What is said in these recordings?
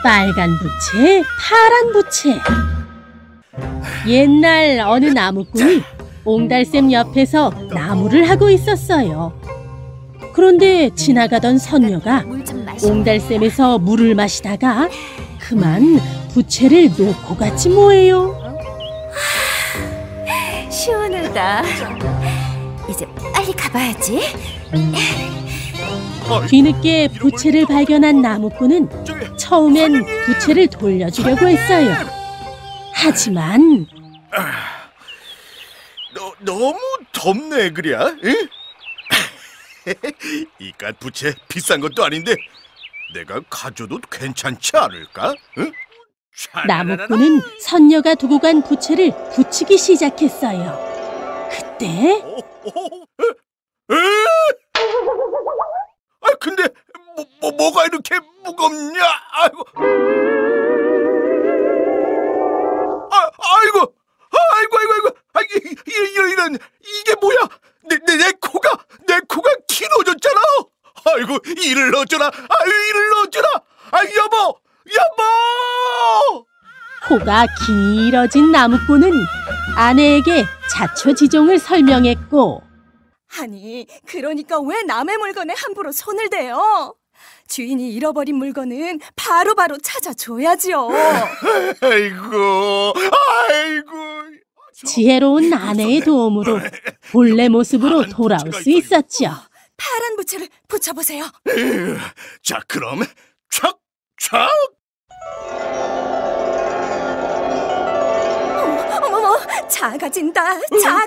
빨간 부채, 파란 부채. 옛날 어느 나무꾼이 옹달샘 옆에서 나무를 하고 있었어요. 그런데 지나가던 선녀가 옹달샘에서 물을 마시다가 그만 부채를 놓고 갔지 뭐예요. 시원하다. 이제 빨리 가봐야지. 뒤늦게 부채를 발견한 나무꾼은 처음엔 부채를 돌려주려고 했어요. 하지만 너무 덥네 그랴? 응? 이깟 부채 비싼 것도 아닌데 내가 가져도 괜찮지 않을까? 응? 나무꾼은 선녀가 두고 간 부채를 붙이기 시작했어요. 그때 근데 뭐가 이렇게 무겁냐? 아이고. 이런 이게 뭐야? 내 코가 길어졌잖아. 아이고 이를 어쩌라. 여보. 코가 길어진 나무꾼은 아내에게 자초지종을 설명했고, 아니, 그러니까 왜 남의 물건에 함부로 손을 대요? 주인이 잃어버린 물건은 바로바로 찾아줘야지요. 아이고. 지혜로운 아내의 도움으로 본래 모습으로 돌아올 수 있었죠. 파란 부채를 붙여보세요. 자, 그럼 촥. 어머머, 작아진다.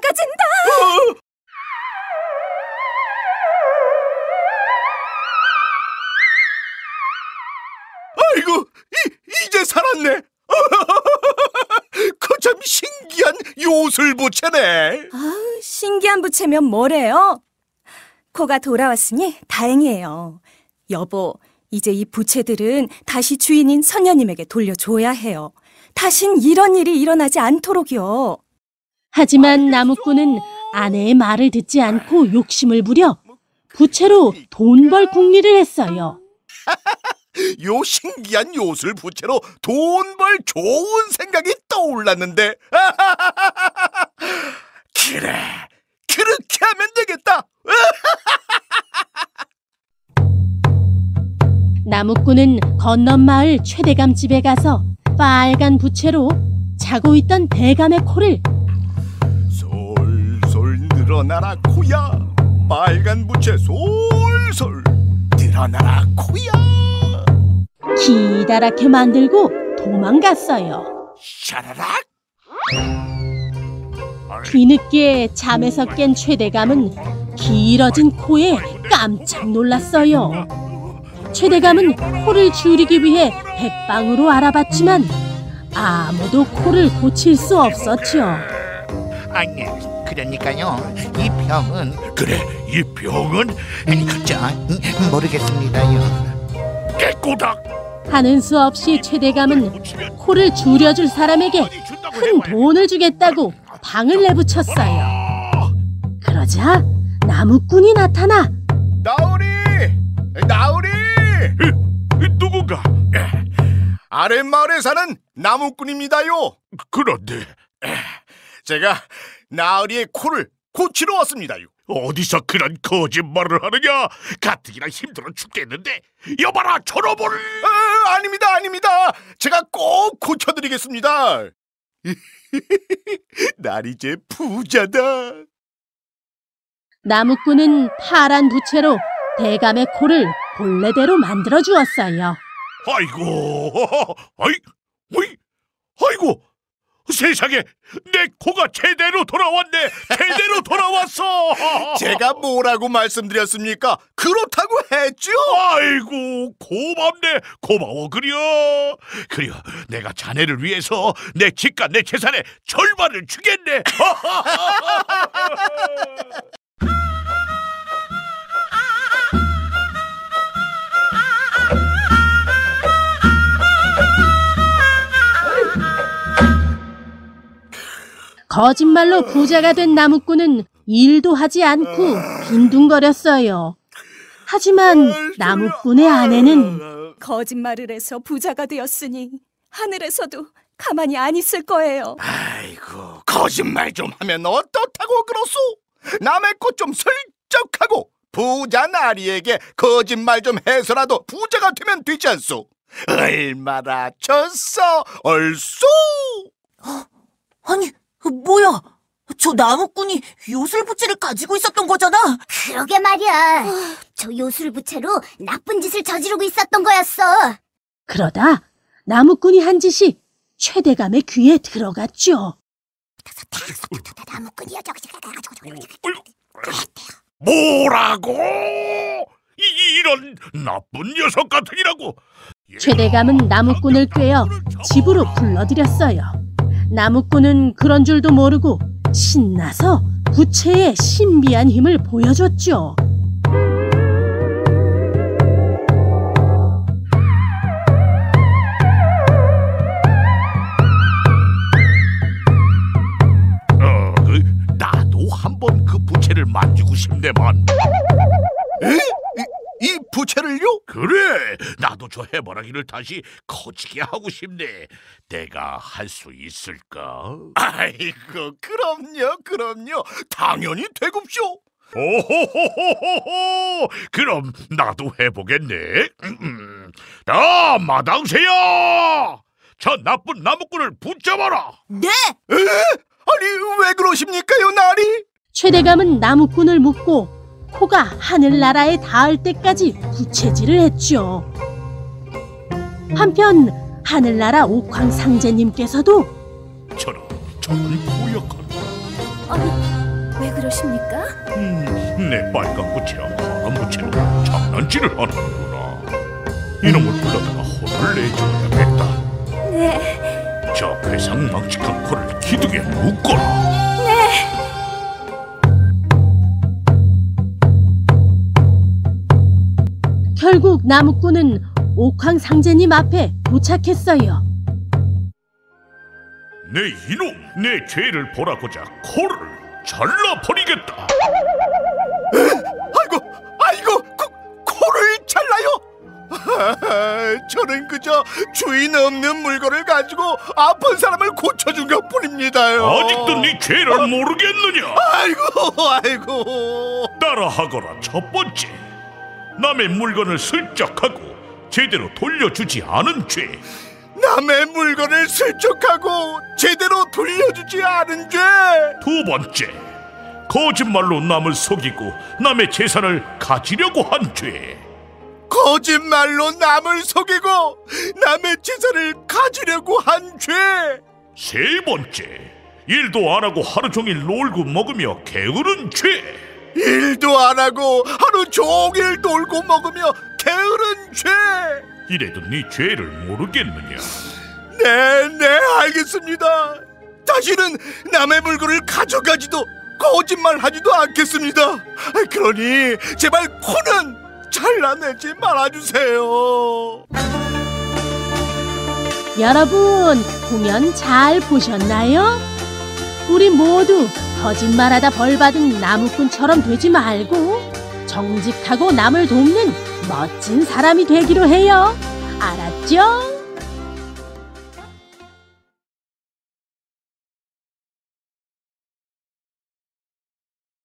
아이고, 이제 살았네. 그 참 신기한 요술부채네. 신기한 부채면 뭐래요? 코가 돌아왔으니 다행이에요. 여보, 이제 이 부채들은 다시 주인인 선녀님에게 돌려줘야 해요. 다신 이런 일이 일어나지 않도록요. 하지만 나무꾼은 아내의 말을 듣지 않고 욕심을 부려 부채로 돈 벌 궁리를 했어요. 요 신기한 요술 부채로 돈 벌 좋은 생각이 떠올랐는데. 그래, 그렇게 하면 되겠다. 나무꾼은 건넌 마을 최대감 집에 가서 빨간 부채로 자고 있던 대감의 코를 솔솔 늘어나라 코야. 빨간 부채 솔솔 늘어나라 코야. 기다랗게 만들고 도망갔어요. 샤라락. 뒤늦게 잠에서 깬 최대감은 길어진 코에 깜짝 놀랐어요. 최대감은 코를 줄이기 위해 백방으로 알아봤지만 아무도 코를 고칠 수 없었죠. 아니, 그러니까요. 이 병은 그래, 이 병은 모르겠습니다요. 깨꼬닥. 하는 수 없이 최대감은 코를 줄여줄 사람에게 큰 돈을 주겠다고 방을 내부쳤어요. 그러자 나무꾼이 나타나 나으리! 누군가? 아랫마을에 사는 나무꾼입니다요. 그런데 제가 나으리의 코를 고치러 왔습니다요. 어디서 그런 거짓말을 하느냐? 가뜩이나 힘들어 죽겠는데. 여봐라, 저러볼. 아닙니다. 제가 꼭 고쳐드리겠습니다. 날 이제 부자다. 나무꾼은 파란 부채로 대감의 코를 본래대로 만들어 주었어요. 아이고, 세상에, 내 코가 제대로 돌아왔네. 제대로 돌아왔어. 제가 뭐라고 말씀드렸습니까? 그렇다고 했죠. 아이고, 고맙네. 고마워 그려. 내가 자네를 위해서 내 집과 내 재산의 절반을 주겠네. 거짓말로 부자가 된 나무꾼은 일도 하지 않고 빈둥거렸어요. 하지만 나무꾼의 아내는 거짓말을 해서 부자가 되었으니 하늘에서도 가만히 안 있을 거예요. 아이고, 거짓말 좀 하면 어떻다고 그러소? 남의 꽃 좀 슬쩍 하고 부자 나리에게 거짓말 좀 해서라도 부자가 되면 되지 않소? 얼마나 졌어, 얼쏘? 아니, 뭐야? 저 나무꾼이 요술부채를 가지고 있었던 거잖아. 그러게 말이야. 저 요술부채로 나쁜 짓을 저지르고 있었던 거였어. 그러다 나무꾼이 한 짓이 최대감의 귀에 들어갔죠. 나무꾼이요. 뭐라고? 이런 나쁜 녀석 같으니라고. 최대감은 나무꾼을 꿰어 집으로 불러들였어요. 나무꾼은 그런 줄도 모르고 신나서 부채의 신비한 힘을 보여줬죠. 나도 한번 그 부채를 만지고 싶네만. 이 부채를요? 그래, 나도 저 해바라기를 다시 커지게 하고 싶네. 내가 할 수 있을까? 아이고, 그럼요. 당연히 되굽쇼. 오호호호호호! 그럼 나도 해보겠네. 자, 마당새야! 저 나쁜 나무꾼을 붙잡아라. 네! 아니, 왜 그러십니까요, 나리? 최대감은 나무꾼을 묶고 코가 하늘나라에 닿을 때까지 부채질을 했죠. 한편 하늘나라 옥황상제님께서도 저는 고약한. 아니, 왜 그러십니까? 내 빨간 부채랑 파란 부채로 장난질을 하는구나. 이놈을 불러다가 혼을 내줘야겠다. 네. 저 괴상망측한 코를 기둥에 묶어라. 결국 나무꾼은 옥황상제님 앞에 도착했어요. 내 이놈, 내 죄를 보라고자 코를 잘라버리겠다. 아이고, 코를 잘라요? 저는 그저 주인 없는 물건을 가지고 아픈 사람을 고쳐준 것뿐입니다요. 아직도 네 죄를 모르겠느냐? 아이고. 따라하거라. 첫 번째, 남의 물건을 슬쩍하고 제대로 돌려주지 않은 죄. 남의 물건을 슬쩍하고 제대로 돌려주지 않은 죄. 두 번째, 거짓말로 남을 속이고 남의 재산을 가지려고 한 죄. 거짓말로 남을 속이고 남의 재산을 가지려고 한 죄. 세 번째, 일도 안 하고 하루 종일 놀고 먹으며 게으른 죄. 일도 안 하고 하루 종일 놀고 먹으며 게으른 죄. 이래도 네 죄를 모르겠느냐? 네, 알겠습니다. 다시는 남의 물건을 가져가지도 거짓말하지도 않겠습니다. 그러니 제발 코는 잘라내지 말아주세요. 여러분, 공연 잘 보셨나요? 우리 모두 거짓말하다 벌받은 나무꾼처럼 되지 말고 정직하고 남을 돕는 멋진 사람이 되기로 해요. 알았죠?